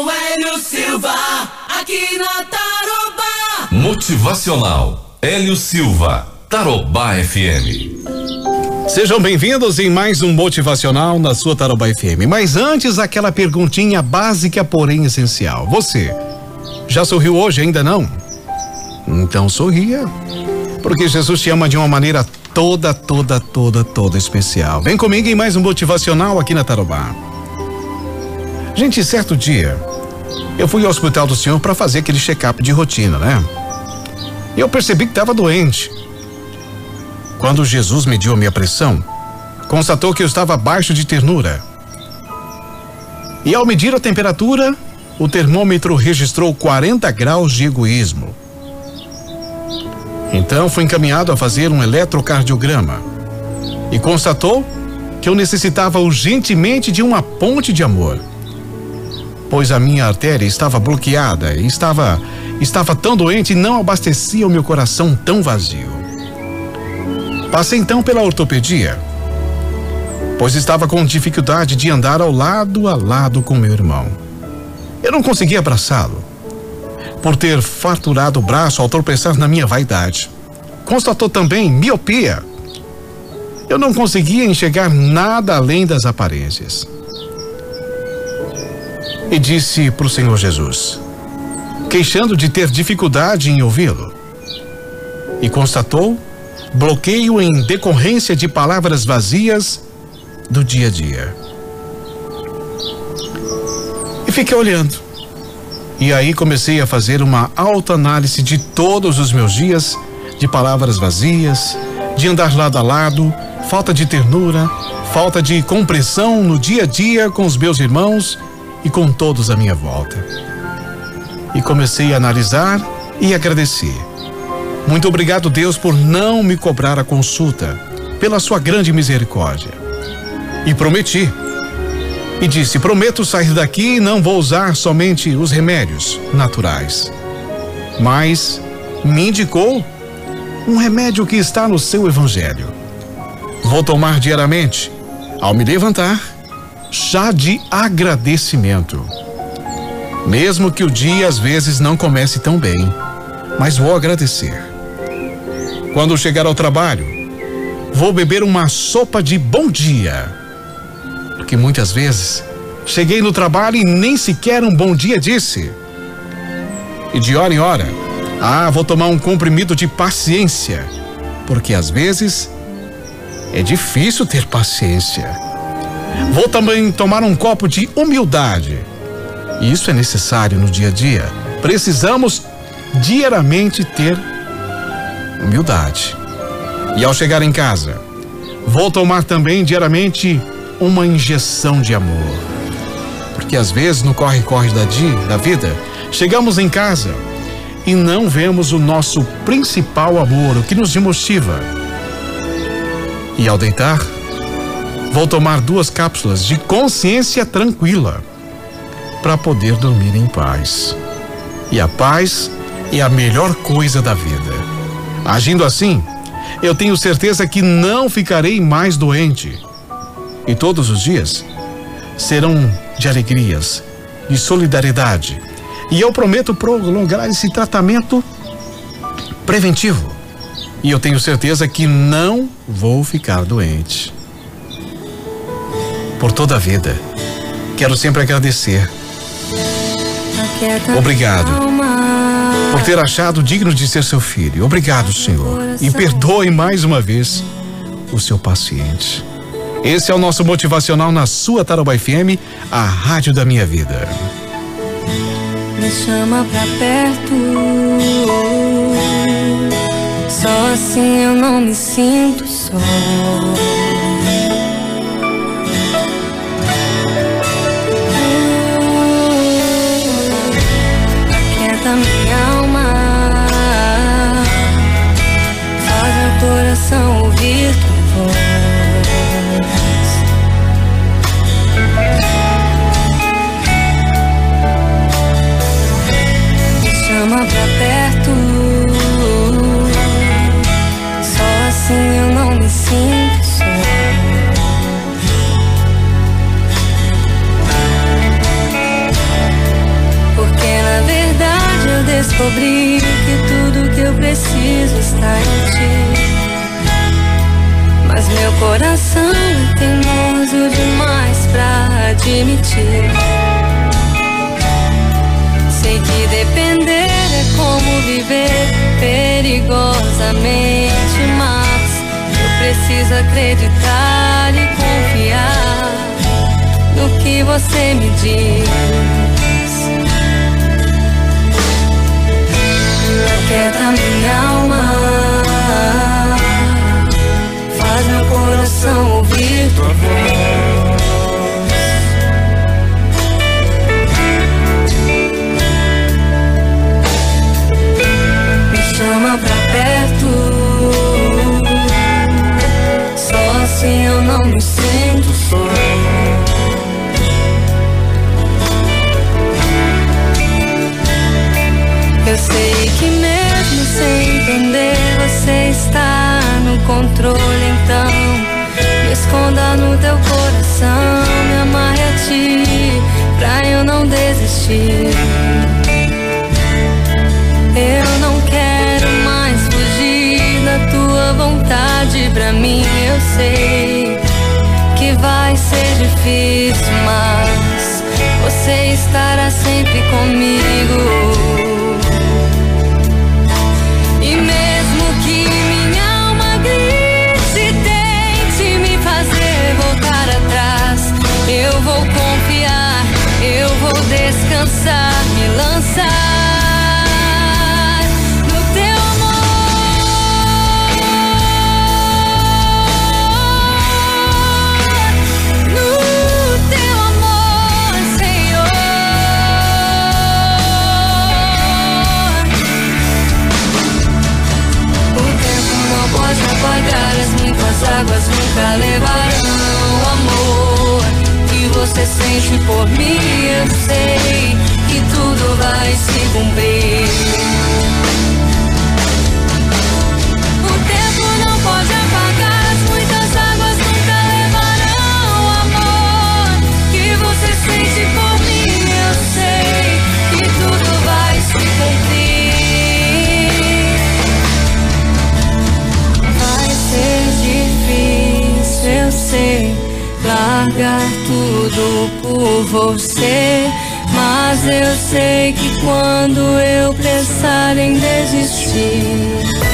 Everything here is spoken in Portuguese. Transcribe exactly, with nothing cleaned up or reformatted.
Hélio Silva, aqui na Tarobá. Motivacional Hélio Silva, Tarobá F M. Sejam bem-vindos em mais um Motivacional na sua Tarobá F M. Mas antes, aquela perguntinha básica, porém essencial. Você já sorriu hoje? Ainda não? Então sorria, porque Jesus te ama de uma maneira toda, toda, toda, toda especial. Vem comigo em mais um Motivacional aqui na Tarobá. Gente, certo dia, eu fui ao Hospital do Senhor para fazer aquele check-up de rotina, né? E eu percebi que estava doente. Quando Jesus mediu a minha pressão, constatou que eu estava abaixo de ternura. E ao medir a temperatura, o termômetro registrou quarenta graus de egoísmo. Então fui encaminhado a fazer um eletrocardiograma e constatou que eu necessitava urgentemente de uma ponte de amor, pois a minha artéria estava bloqueada e estava, estava tão doente e não abastecia o meu coração tão vazio. Passei então pela ortopedia, pois estava com dificuldade de andar ao lado a lado com meu irmão. Eu não conseguia abraçá-lo, por ter fraturado o braço ao tropeçar na minha vaidade. Constatou também miopia. Eu não conseguia enxergar nada além das aparências. E disse para o Senhor Jesus, queixando de ter dificuldade em ouvi-lo. E constatou bloqueio em decorrência de palavras vazias do dia a dia. E fiquei olhando. E aí comecei a fazer uma autoanálise de todos os meus dias, de palavras vazias, de andar lado a lado, falta de ternura, falta de compreensão no dia a dia com os meus irmãos e com todos à minha volta. E comecei a analisar e agradecer. Muito obrigado, Deus, por não me cobrar a consulta, pela sua grande misericórdia. E prometi. E disse, prometo sair daqui e não vou usar somente os remédios naturais. Mas me indicou um remédio que está no seu evangelho. Vou tomar diariamente, ao me levantar, chá de agradecimento. Mesmo que o dia às vezes não comece tão bem, mas vou agradecer. Quando chegar ao trabalho, vou beber uma sopa de bom dia. Porque muitas vezes cheguei no trabalho e nem sequer um bom dia disse. E de hora em hora, ah, vou tomar um comprimido de paciência. Porque às vezes é difícil ter paciência. Vou também tomar um copo de humildade. E isso é necessário no dia a dia. Precisamos diariamente ter humildade. E ao chegar em casa, vou tomar também diariamente uma injeção de amor. Porque às vezes no corre-corre da, da vida, chegamos em casa e não vemos o nosso principal amor, o que nos motiva. E ao deitar, vou tomar duas cápsulas de consciência tranquila para poder dormir em paz. E a paz é a melhor coisa da vida. Agindo assim, eu tenho certeza que não ficarei mais doente. E todos os dias serão de alegrias, de solidariedade. E eu prometo prolongar esse tratamento preventivo. E eu tenho certeza que não vou ficar doente. Por toda a vida, quero sempre agradecer. Obrigado por ter achado digno de ser seu filho. Obrigado, Senhor. E perdoe mais uma vez o seu paciente. Esse é o nosso Motivacional na sua Tarobá F M, a rádio da minha vida. Me chama pra perto, só assim eu não me sinto só. Aquieta minha alma, faz meu coração ouvir tua voz. Chama pra perto, só assim eu não me sinto só. descobri que tudo que eu preciso está em ti. Mas meu coração é teimoso demais pra admitir. Sei que depender é como viver perigosamente, mas eu preciso acreditar e confiar no que você me diz. Aquieta minha alma, faz meu coração ouvir tua voz. Me chama pra perto, só assim eu não me sinto só. Eu sei que mesmo sem entender você está no controle, então me esconda no teu coração, me amarre a ti, pra eu não desistir. Eu não quero mais fugir da tua vontade pra mim. Eu sei que vai ser difícil, mas você estará sempre comigo. E mesmo que minha alma grite e tente me fazer voltar atrás, eu vou confiar, eu vou descansar, me lançar no teu amor, no teu amor, Senhor. O tempo não pode apagar, as muitas águas nunca levarão o amor que você sente por mim. Eu sei que tudo vai se cumprir. O tempo não pode apagar, as muitas águas nunca levarão o amor que você sente por mim. Eu sei que tudo vai se cumprir. Vai ser difícil, eu sei, largar tudo por você, mas eu sei que quando eu pensar em desistir,